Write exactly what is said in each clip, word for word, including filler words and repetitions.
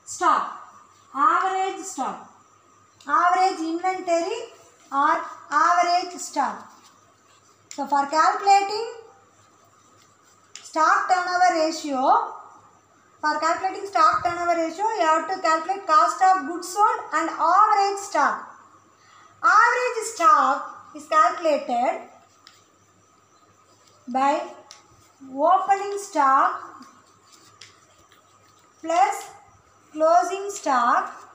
stock, average stock, average inventory or average stock. So for calculating stock turnover ratio, for calculating stock turnover ratio, you have to calculate cost of goods sold and average stock. Average stock is calculated by opening stock plus closing stock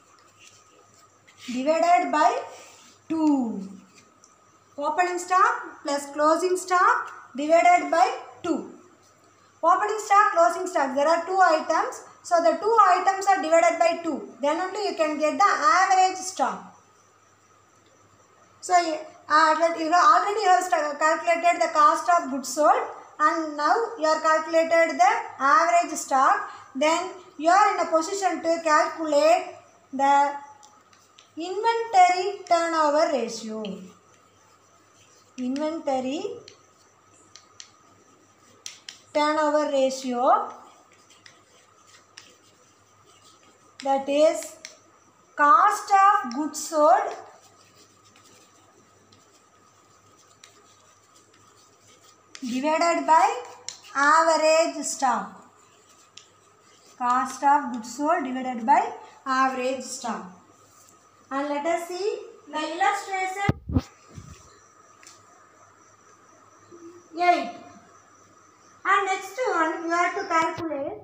divided by two. Opening stock plus closing stock divided by two. Opening stock, closing stock, there are two items. So the two items are divided by two. Then only you can get the average stock. So uh, you have already have calculated the cost of goods sold, and now you are calculated the average stock. Then you are in a position to calculate the inventory turnover ratio. Inventory turnover ratio, that is cost of goods sold divided by average stock. Cost of goods sold divided by average stock. And let us see the illustration eight. And next one, you have to calculate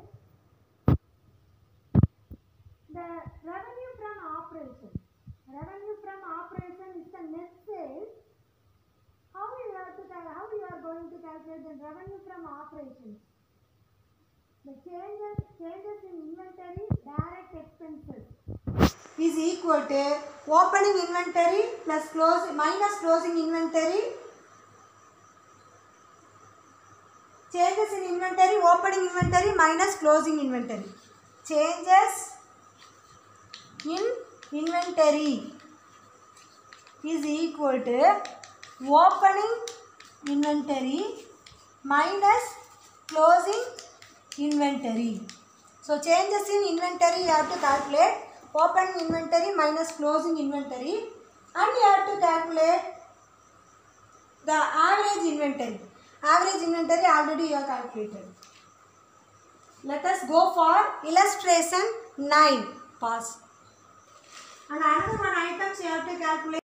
the revenue from operation. Revenue from operation is the net sales. How you have to how you are going to calculate the revenue from operations? The changes changes in inventory direct expenses is equal to opening inventory plus close minus closing inventory. Changes in inventory, opening inventory minus closing inventory. Changes in inventory is equal to opening inventory minus closing inventory. So changes in inventory you have to calculate opening inventory minus closing inventory, and you have to calculate the average inventory. Average inventory already you have calculated. Let us go for illustration nine. Pause. And another one items you have to calculate.